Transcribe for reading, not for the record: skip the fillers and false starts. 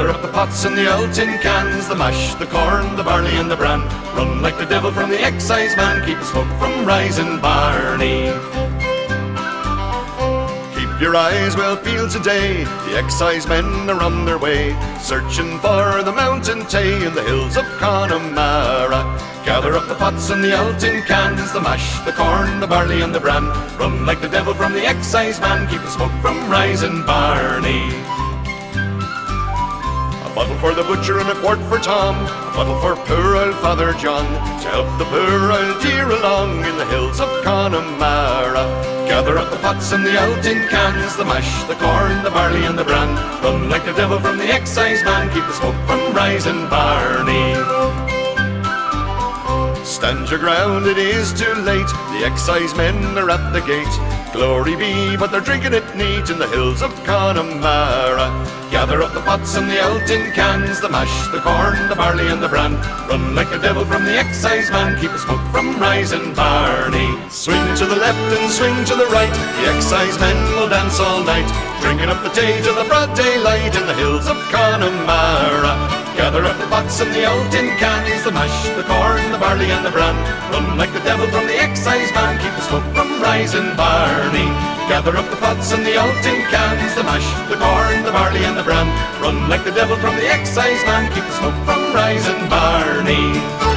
Gather up the pots and the old tin cans, the mash, the corn, the barley and the bran. Run like the devil from the excise man, keep the smoke from rising, Barney. Keep your eyes well peeled today, the excise men are on their way, searching for the mountain tay in the hills of Connemara. Gather up the pots and the old tin cans, the mash, the corn, the barley and the bran. Run like the devil from the excise man, keep the smoke from rising, Barney. A bottle for the butcher and a quart for Tom, a bottle for poor old Father John, to help the poor old dear along in the hills of Connemara. Gather up the pots and the old tin cans, the mash, the corn, the barley and the bran. Run like the devil from the excise man, keep the smoke from rising, Barney. Stand your ground, it is too late, the excise men are at the gate. Glory be, but they're drinking it neat in the hills of Connemara. Gather up the pots and the old tin cans, the mash, the corn, the barley and the bran. Run like a devil from the excise man, keep the smoke from rising, Barney. Swing to the left and swing to the right, the excise men will dance all night, drinking up the tay till the broad daylight in the hills of Connemara. Gather up the pots and the old tin cans, the mash, the corn, the barley and the bran. Run like the devil from the excise man, keep the smoke from rising, Barney. Gather up the pots and the old tin cans, the mash, the corn, the barley and the bran. Run like the devil from the excise man, keep the smoke from rising, Barney.